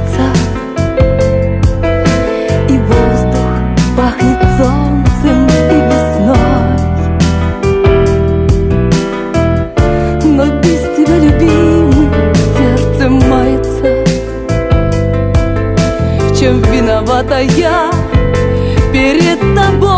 сердца, и воздух пахнет солнцем и весной. Но без тебя, любимый, сердце мается. В чем виновата я перед тобой?